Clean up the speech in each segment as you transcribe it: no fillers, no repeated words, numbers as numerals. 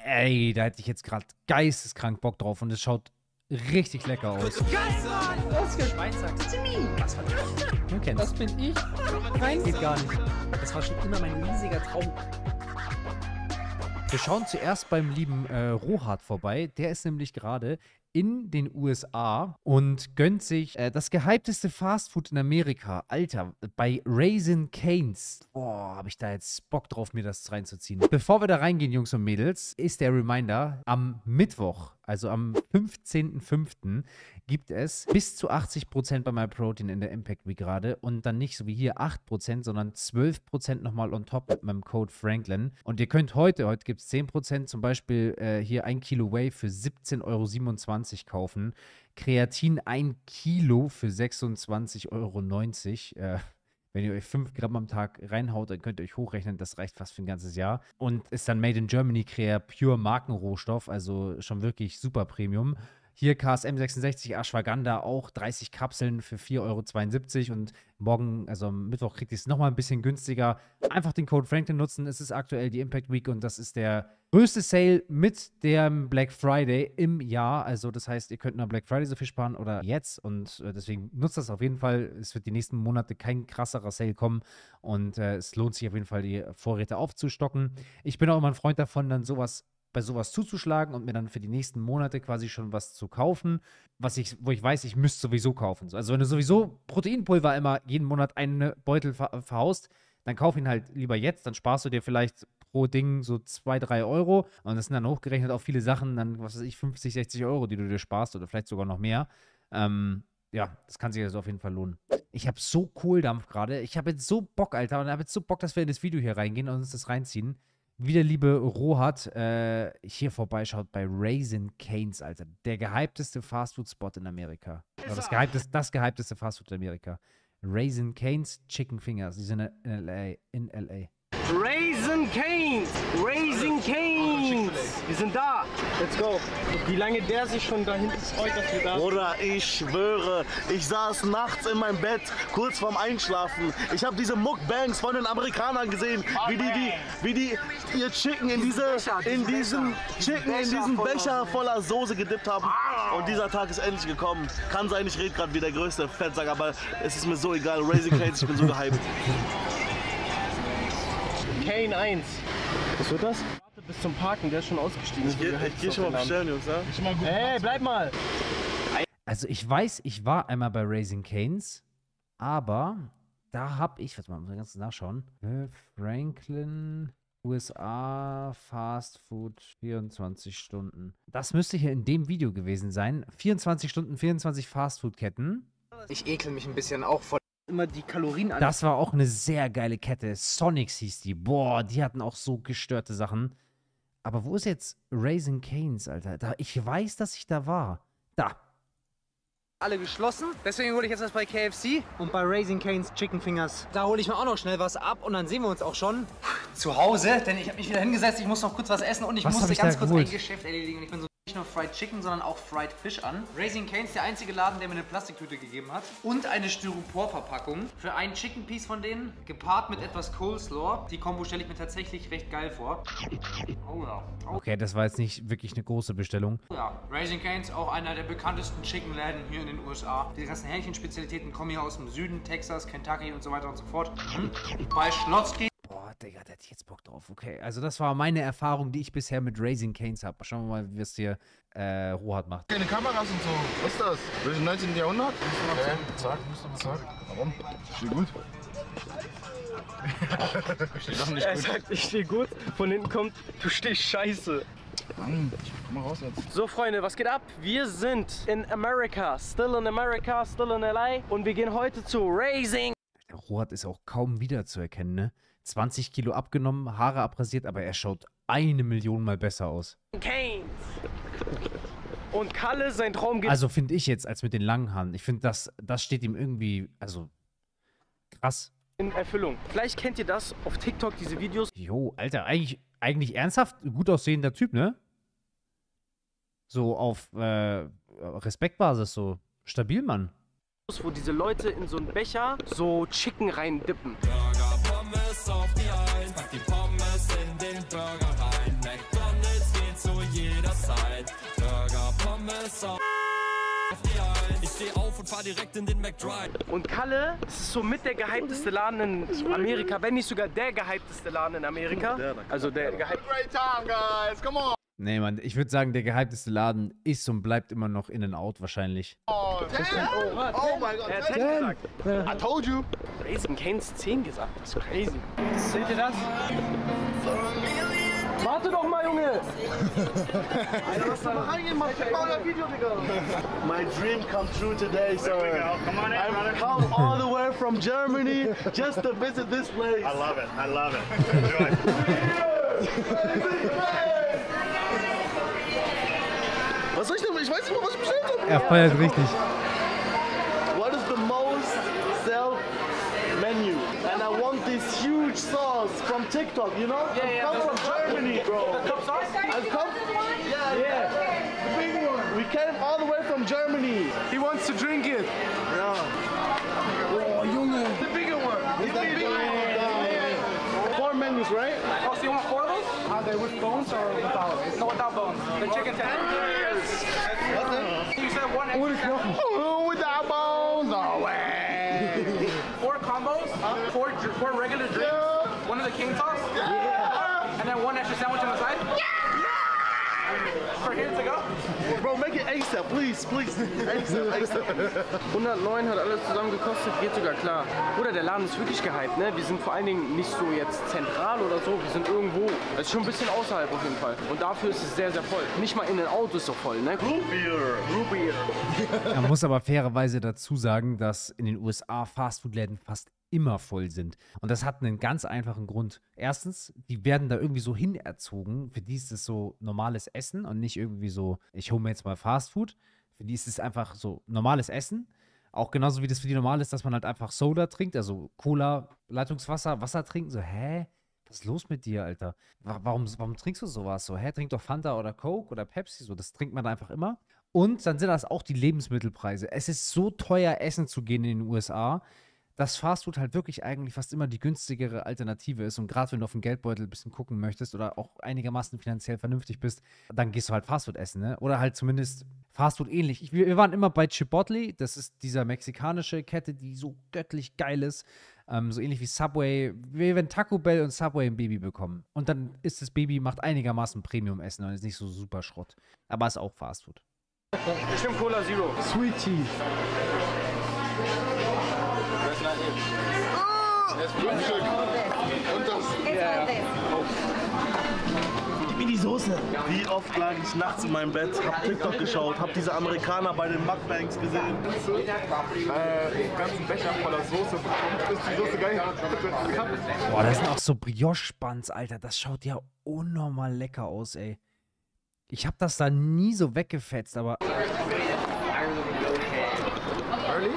ey, da hätte ich jetzt gerade geisteskrank Bock drauf und es schaut richtig lecker aus. Geil, Mann! Das ist Schweizer. Was war das? Du kennst. Das bin ich. Nein, geht gar nicht. Das war schon immer mein riesiger Traum. Wir schauen zuerst beim lieben Rohat vorbei. Der ist nämlich gerade in den USA und gönnt sich das gehypteste Fastfood in Amerika. Alter, bei Raising Cane's. Boah, habe ich da jetzt Bock drauf, mir das reinzuziehen. Bevor wir da reingehen, Jungs und Mädels, ist der Reminder, am Mittwoch, also am 15.05. gibt es bis zu 80% bei MyProtein in der Impact Week gerade und dann nicht so wie hier 8%, sondern 12% nochmal on top mit meinem Code Franklin. Und ihr könnt heute gibt es 10%, zum Beispiel hier 1 Kilo Whey für 17,27 € kaufen. Kreatin 1 Kilo für 26,90 €. Wenn ihr euch 5 Gramm am Tag reinhaut, dann könnt ihr euch hochrechnen, das reicht fast für ein ganzes Jahr. Und ist dann Made in Germany Crea Pure Markenrohstoff, also schon wirklich super Premium. Hier KSM 66 Ashwagandha, auch 30 Kapseln für 4,72 € und morgen, also am Mittwoch, kriegt ihr es nochmal ein bisschen günstiger. Einfach den Code Franklin nutzen, es ist aktuell die Impact Week und das ist der größte Sale mit dem Black Friday im Jahr. Also das heißt, ihr könnt nur Black Friday so viel sparen oder jetzt und deswegen nutzt das auf jeden Fall. Es wird die nächsten Monate kein krasserer Sale kommen und es lohnt sich auf jeden Fall, die Vorräte aufzustocken. Ich bin auch immer ein Freund davon, dann bei sowas zuzuschlagen und mir dann für die nächsten Monate quasi schon was zu kaufen, wo ich weiß, ich müsste sowieso kaufen. Also wenn du sowieso Proteinpulver immer jeden Monat einen Beutel verhaust, dann kauf ihn halt lieber jetzt, dann sparst du dir vielleicht pro Ding so 2, 3 € und das sind dann hochgerechnet auf viele Sachen, dann, was weiß ich, 50, 60 €, die du dir sparst oder vielleicht sogar noch mehr. Ja, das kann sich also auf jeden Fall lohnen. Ich habe so Kohldampf gerade, ich habe jetzt so Bock, Alter, und habe jetzt so Bock, dass wir in das Video hier reingehen und uns das reinziehen. Wie der liebe Rohat hier vorbeischaut bei Raising Cane's, Alter. Der gehypteste Fastfood-Spot in Amerika. Oder das gehypteste Fastfood in Amerika. Raising Cane's Chicken Fingers. Die sind in L.A. Raising Cane's! Raising Cane's! Wir sind da! Let's go! Wie lange der sich schon da hinten freut, dass wir da sind. Oder ich schwöre, ich saß nachts in meinem Bett, kurz vorm Einschlafen. Ich habe diese Mukbangs von den Amerikanern gesehen, wie die ihr Chicken in diesen Becher voller Soße gedippt haben. Und dieser Tag ist endlich gekommen. Kann sein, ich rede gerade wie der größte Fettsack, aber es ist mir so egal. Raising Cane's, ich bin so gehypt. Kane 1. Was wird das? Warte bis zum Parken, der ist schon ausgestiegen. Ich geh schon mal bestellen, Jungs, ja? Hey, bleib mal! Also ich weiß, ich war einmal bei Raising Cane's, aber da habe ich, warte mal, muss ich ganz nachschauen. Franklin, USA, Fast Food, 24 Stunden. Das müsste hier in dem Video gewesen sein. 24 Stunden, 24 Fastfood-Ketten. Ich ekel mich ein bisschen auch voll. Immer die Kalorien an. Das war auch eine sehr geile Kette. Sonics hieß die. Boah, die hatten auch so gestörte Sachen. Aber wo ist jetzt Raising Cane's, Alter? Ich weiß, dass ich da war. Da. Alle geschlossen. Deswegen hole ich jetzt was bei KFC. Und bei Raising Cane's Chicken Fingers. Da hole ich mir auch noch schnell was ab und dann sehen wir uns auch schon zu Hause. Denn ich habe mich wieder hingesetzt, ich muss noch kurz was essen und ich musste ganz kurz ein Geschäft erledigen. Ich bin so nicht nur Fried Chicken, sondern auch Fried Fish an. Raising Cane's, der einzige Laden, der mir eine Plastiktüte gegeben hat. Und eine Styropor-Verpackung für einen Chicken Piece von denen, gepaart mit etwas Coleslaw. Die Kombo stelle ich mir tatsächlich recht geil vor. Oh ja. Okay, das war jetzt nicht wirklich eine große Bestellung. Ja, Raising Cane's, auch einer der bekanntesten Chicken-Läden hier in den USA. Die ganzen Hähnchenspezialitäten kommen hier aus dem Süden, Texas, Kentucky und so weiter und so fort. Bei Schlotzky. Boah, Digga, da hätte ich jetzt Bock drauf. Okay, also das war meine Erfahrung, die ich bisher mit Raising Cane's habe. Schauen wir mal, wie es hier Rohat macht. Keine Kameras und so. Was ist das? Welches 19. Jahrhundert? Zack. Warum? Steht gut. Steht doch nicht gut. Er sagt, ich stehe gut. Von hinten kommt, du stehst scheiße. Mann, komm mal raus jetzt. So Freunde, was geht ab? Wir sind in America, still in LA und wir gehen heute zu Raising. Der Rohat ist auch kaum wiederzuerkennen, ne? 20 Kilo abgenommen, Haare abrasiert, aber er schaut 1 Million Mal besser aus. Cane's. Und Kalle, sein Traum geht... Also finde ich jetzt, als mit den langen Haaren. Ich finde, das steht ihm irgendwie, also krass. In Erfüllung. Vielleicht kennt ihr das auf TikTok, diese Videos. Jo, Alter, eigentlich ernsthaft gut aussehender Typ, ne? So auf Respektbasis, so stabil, Mann. Wo diese Leute in so einen Becher so Chicken reindippen. Burger, Pommes auf die Eins, pack die Pommes in den Burger rein. McDonald's geht's Ich steh auf und fahr direkt in den McDrive. Und Kalle, es ist so mit der gehypteste Laden in Amerika, wenn nicht sogar der gehypteste Laden in Amerika. Also der gehypteste. Great time, guys. Come on. Nee, Mann, ich würde sagen, der gehypteste Laden ist und bleibt immer noch In-N-Out wahrscheinlich. Oh my God. Er hat 10 gesagt. I told you. Raising Cane's 10 gesagt. Das ist crazy. Seht ihr das? Warte doch mal, Junge! My dream come true today, sir. I've come all the way from Germany just to visit this place. I love it. I love it. Enjoy. Was soll ich denn? Ich weiß nicht mal, was ich bestellt habe. Er feiert richtig. What is the most sell menu? And I want this huge sauce from TikTok, you know? I come from Germany, bro. I come. Yeah. The big one. We came all the way from Germany. He wants to drink it. Yeah. Oh, Junge. The bigger one. The bigger one. 4 menus, right? Oh, so you want 4 of those? Are they with bones or without? No, without bones. The chicken tenders. You said 1 extra. Oh, without bones. No way. 4 combos, 4 regular drinks, 1 of the king sauce, and then 1 extra sandwich on the side. For here to go. Bro, make it ASAP, please, please. ASAP, ASAP. 109 hat alles zusammen gekostet, geht sogar klar. Bruder, der Laden ist wirklich gehypt, ne? Wir sind vor allen Dingen nicht so jetzt zentral oder so, wir sind irgendwo. Es ist schon ein bisschen außerhalb auf jeden Fall. Und dafür ist es sehr, sehr voll. Nicht mal in den Autos so voll, ne? Root beer. Man muss aber fairerweise dazu sagen, dass in den USA Fastfood-Läden fast immer voll sind. Und das hat einen ganz einfachen Grund. Erstens, die werden da irgendwie so hinerzogen. Für die ist es so normales Essen und nicht irgendwie so, ich hole mir jetzt mal Fastfood. Für die ist es einfach so normales Essen. Auch genauso wie das für die normal ist, dass man halt einfach Soda trinkt, also Cola, Leitungswasser, Wasser trinken. So, hä? Was ist los mit dir, Alter? Warum trinkst du sowas? So, hä? Trink doch Fanta oder Coke oder Pepsi. So, das trinkt man da einfach immer. Und dann sind das auch die Lebensmittelpreise. Es ist so teuer, essen zu gehen in den USA, dass Fastfood halt wirklich eigentlich fast immer die günstigere Alternative ist. Und gerade wenn du auf den Geldbeutel ein bisschen gucken möchtest oder auch einigermaßen finanziell vernünftig bist, dann gehst du halt Fastfood essen, ne? Oder halt zumindest Fastfood ähnlich. Wir waren immer bei Chipotle, das ist dieser mexikanische Kette, die so göttlich geil ist. So ähnlich wie Subway. Wir werden Taco Bell und Subway ein Baby bekommen. Und dann ist das Baby, macht einigermaßen Premium-Essen und ist nicht so super Schrott. Aber ist auch Fastfood. Ich nehme Cola Zero. Sweet Tea. Und das. Gib mir die Soße. Wie oft lag ich nachts in meinem Bett, hab TikTok geschaut, hab diese Amerikaner bei den Mukbangs gesehen. Ganzen Becher voller Soße bekommen. Ist die Soße geil? Boah, das sind auch so Brioche-Buns, Alter. Das schaut ja unnormal lecker aus, ey. Ich hab das da nie so weggefetzt, aber... Early?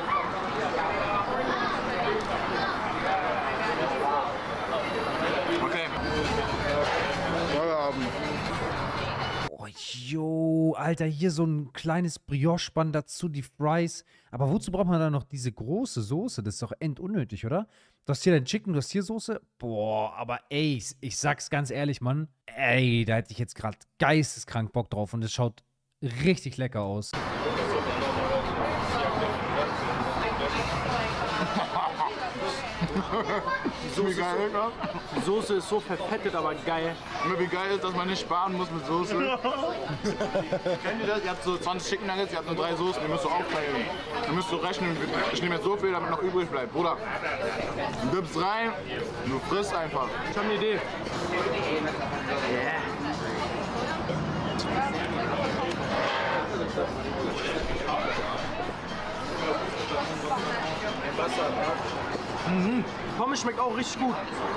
Okay. Feierabend. Oh, yo, Alter, hier so ein kleines Brioche-Bun dazu, die Fries. Aber wozu braucht man da noch diese große Soße? Das ist doch endunnötig, oder? Du hast hier dein Chicken, du hast hier Soße. Boah, aber ey, ich sag's ganz ehrlich, Mann. Ey, da hätte ich jetzt gerade geisteskrank Bock drauf und es schaut richtig lecker aus. Wie geil, ne? Die Soße ist so verfettet, aber geil. Wie geil ist, dass man nicht sparen muss mit Soße. Kennt ihr das? Ihr habt so 20 Chicken Nuggets, ihr habt nur 3 Soßen, ihr müsst so aufteilen. Ihr müsst so rechnen, ich nehme jetzt so viel, damit noch übrig bleibt. Bruder, du gibst rein, du frisst einfach. Ich habe eine Idee. Pommes schmeckt auch richtig gut.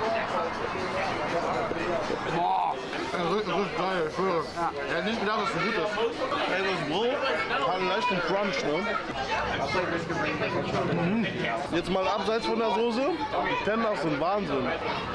Boah, richtig geil, ich schwöre. Ich hätte nicht gedacht, dass es so gut ist. Ey, das Brot hat einen leichten Crunch, ne? Jetzt mal abseits von der Soße, die Tenders sind Wahnsinn.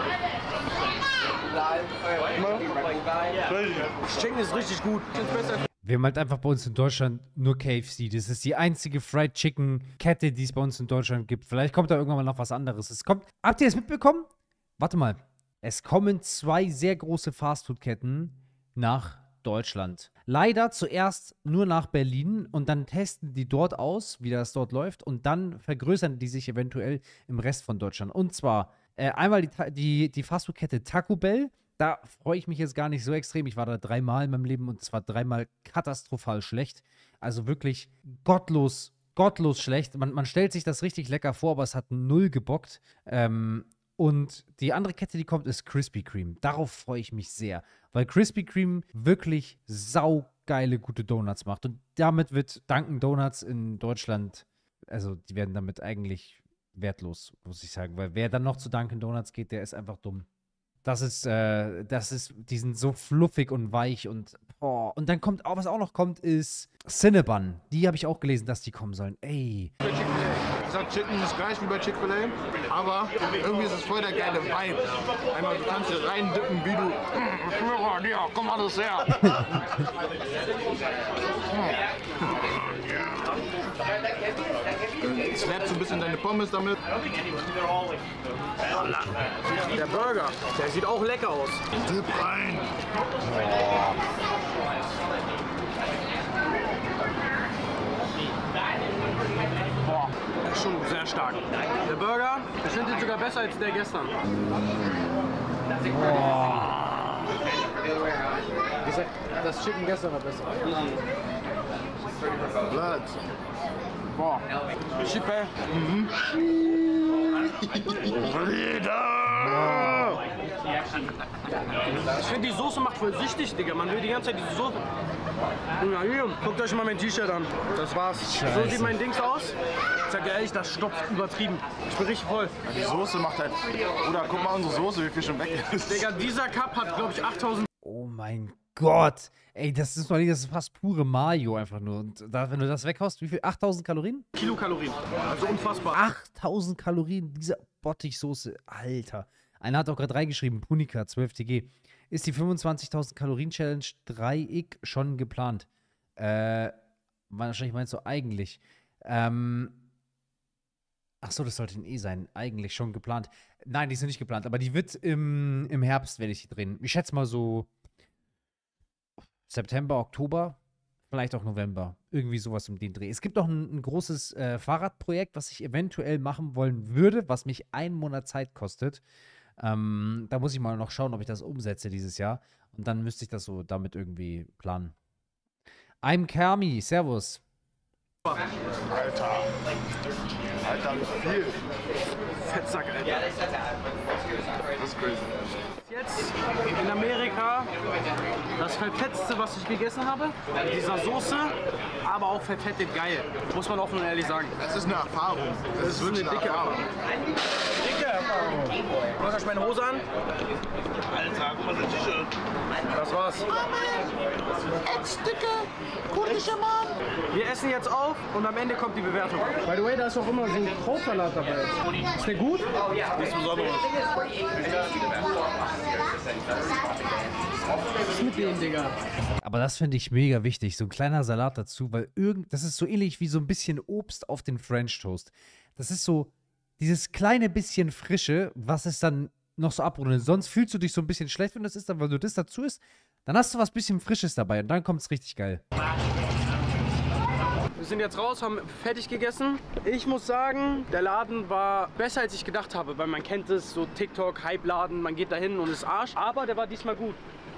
Das Chicken ist richtig gut. Wir haben halt einfach bei uns in Deutschland nur KFC. Das ist die einzige Fried Chicken Kette, die es bei uns in Deutschland gibt. Vielleicht kommt da irgendwann mal noch was anderes. Habt ihr das mitbekommen? Warte mal. Es kommen 2 sehr große Fastfood-Ketten nach Deutschland. leider zuerst nur nach Berlin und dann testen die dort aus, wie das dort läuft und dann vergrößern die sich eventuell im Rest von Deutschland. Und zwar einmal die Fastfood-Kette Taco Bell. Da freue ich mich jetzt gar nicht so extrem. Ich war da 3-mal in meinem Leben und es war 3-mal katastrophal schlecht. Also wirklich gottlos schlecht. Man stellt sich das richtig lecker vor, aber es hat null gebockt. Und die andere Kette, die kommt, ist Krispy Kreme. Darauf freue ich mich sehr, weil Krispy Kreme wirklich saugeile, gute Donuts macht. Und damit wird Dunkin' Donuts in Deutschland, also die werden damit eigentlich wertlos, muss ich sagen. Weil wer dann noch zu Dunkin' Donuts geht, der ist einfach dumm. Die sind so fluffig und weich und dann kommt auch, was auch noch kommt, ist Cinnabon. Die habe ich auch gelesen, dass die kommen sollen. Ey. Ich sag, Chicken ist gleich wie bei Chick-fil-A, aber irgendwie ist es voll der geile Vibe. Einmal, du kannst hier rein dippen, wie du. Ja, komm alles her. Slapst so ein bisschen deine Pommes damit. Der Burger, der sieht auch lecker aus. Tipp rein. Boah, das ist schon sehr stark. Der Burger, ich finde den sogar besser als der gestern. Wie gesagt, das Chicken gestern war besser. Blood. Boah, Chippe. Ich finde, die Soße macht voll süchtig, Digga. Man will die ganze Zeit diese Soße. Ja, hier, guckt euch mal mein T-Shirt an. Das war's. So sieht mein Dings aus. Ich sag dir ehrlich, das stopft übertrieben. Ich bin richtig voll. Ja, die Soße macht halt. Oder guck mal unsere Soße, wie viel schon weg ist. Digga, dieser Cup hat, glaube ich, 8000. Oh mein Gott. Ey, das ist fast pure Mayo einfach nur. Und wenn du das weghaust, wie viel? 8000 Kalorien? Kilokalorien. Also unfassbar. 8000 Kalorien, diese Bottichsoße. Alter. Einer hat auch gerade reingeschrieben, Punika, 12TG. Ist die 25.000 Kalorien-Challenge 3x schon geplant? Wahrscheinlich meinst du eigentlich. Achso, das sollte ein E sein. Eigentlich schon geplant. Nein, die ist noch nicht geplant, aber die wird im Herbst, werde ich die drehen. Ich schätze mal so September, Oktober, vielleicht auch November. Irgendwie sowas um den Dreh. Es gibt auch ein großes Fahrradprojekt, was ich eventuell machen wollen würde, was mich 1 Monat Zeit kostet. Da muss ich mal noch schauen, ob ich das umsetze dieses Jahr. Und dann müsste ich das so damit irgendwie planen. I'm Kermi, servus. Alter, wie viel? Fettsack, Alter. Das ist crazy. Jetzt in Amerika das verfetteste, was ich gegessen habe. Dieser Soße, aber auch verfettet geil. Muss man offen und ehrlich sagen. Das ist eine Erfahrung. Das ist wirklich eine Erfahrung. Dicke Erfahrung. Mach ich meine Hose an. Alter, guck mal, das T-Shirt. Das war's. Ex-Dicke, kurdischer Mann. Wir essen jetzt auf und am Ende kommt die Bewertung. By the way, da ist auch immer so ein Krautsalat dabei. Ist der gut? Nichts Besonderes. Was ist mit denen, Digga? Aber das finde ich mega wichtig, so ein kleiner Salat dazu, weil das ist so ähnlich wie so ein bisschen Obst auf den French Toast. Das ist so dieses kleine bisschen Frische, was es dann noch so abrundet. Sonst fühlst du dich so ein bisschen schlecht, wenn das ist, aber wenn du das dazu isst, dann hast du was bisschen Frisches dabei und dann kommt es richtig geil. Wir sind jetzt raus, haben fertig gegessen. Ich muss sagen, der Laden war besser, als ich gedacht habe, weil man kennt es, so TikTok, Hype-Laden, man geht da hin und ist Arsch. Aber der war diesmal gut.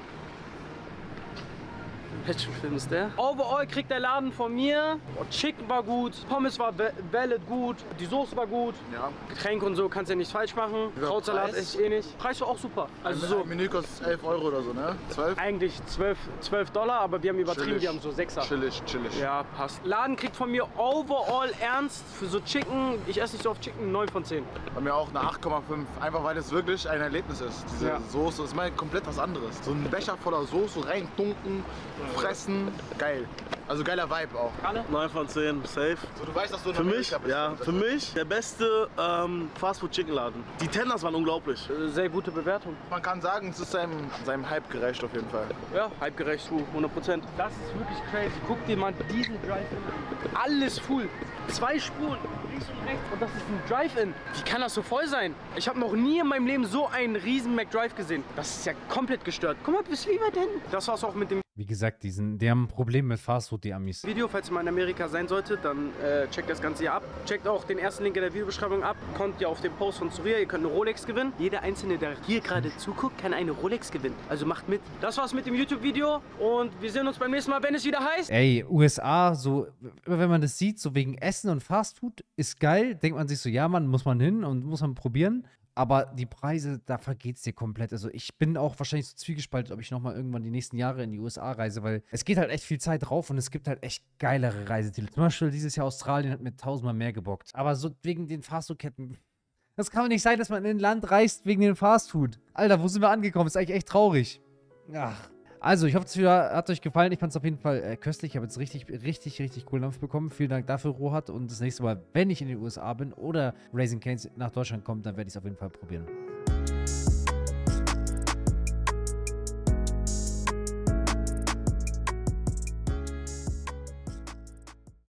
Welcher Film ist der? Overall kriegt der Laden von mir. Chicken war gut, Pommes war valid gut, die Soße war gut. Ja. Getränke und so kannst du ja nichts falsch machen. Krautsalat esse ich eh nicht. Preis war auch super. Also so Ein Menü kostet 11 Euro oder so, ne? 12? eigentlich $12, aber wir haben übertrieben, Chillig. wir haben so 6er. Chillig. Ja, passt. Laden kriegt von mir overall ernst für so Chicken. Ich esse nicht so oft Chicken, 9 von 10. Bei mir auch eine 8,5. Einfach weil es wirklich ein Erlebnis ist. Diese Ja. Soße ist mal komplett was anderes. So ein Becher voller Soße, reintunken, fressen. Geil. Also geiler Vibe auch. 9 von 10, safe. So, du weißt, dass du in Für mich, Amerika bist. ja, für mich der beste Fastfood-Chicken-Laden. Die Tenders waren unglaublich. Sehr gute Bewertung. Man kann sagen, es ist seinem Hype gerecht auf jeden Fall. Ja, halbgerecht, 100%. Das ist wirklich crazy. Guck dir mal diesen Drive-In an. Alles full. 2 Spuren, links und rechts. Und das ist ein Drive-In. Wie kann das so voll sein? Ich habe noch nie in meinem Leben so einen riesen McDrive gesehen. Das ist ja komplett gestört. Guck mal, bis wie weit hin. Das war's auch mit dem Wie gesagt, die haben ein Problem mit Fastfood, die Amis. Video, falls ihr mal in Amerika sein solltet, dann checkt das Ganze hier ab. Checkt auch den ersten Link in der Videobeschreibung ab. Kommt ja auf den Post von Surya, ihr könnt eine Rolex gewinnen. Jeder Einzelne, der hier gerade zuguckt, kann eine Rolex gewinnen. Also macht mit. Das war's mit dem YouTube-Video und wir sehen uns beim nächsten Mal, wenn es wieder heißt. Ey, USA, so, immer wenn man das sieht, so wegen Essen und Fastfood, ist geil. Denkt man sich so, ja, Mann, muss man hin und muss man probieren. Aber die Preise, da vergeht's dir komplett. Also ich bin auch wahrscheinlich so zwiegespalten, ob ich nochmal irgendwann die nächsten Jahre in die USA reise, weil es geht halt echt viel Zeit drauf und es gibt halt echt geilere Reiseziele. Zum Beispiel dieses Jahr Australien hat mir tausendmal mehr gebockt. Aber so wegen den Fastfood-Ketten, das kann doch nicht sein, dass man in ein Land reist wegen dem Fastfood. Alter, wo sind wir angekommen? Das ist eigentlich echt traurig. Ach. Also, ich hoffe, das Video hat euch gefallen. Ich fand es auf jeden Fall köstlich. Ich habe jetzt richtig coolen Dampf bekommen. Vielen Dank dafür, Rohat. Und das nächste Mal, wenn ich in den USA bin oder Raising Cane's nach Deutschland kommt, dann werde ich es auf jeden Fall probieren.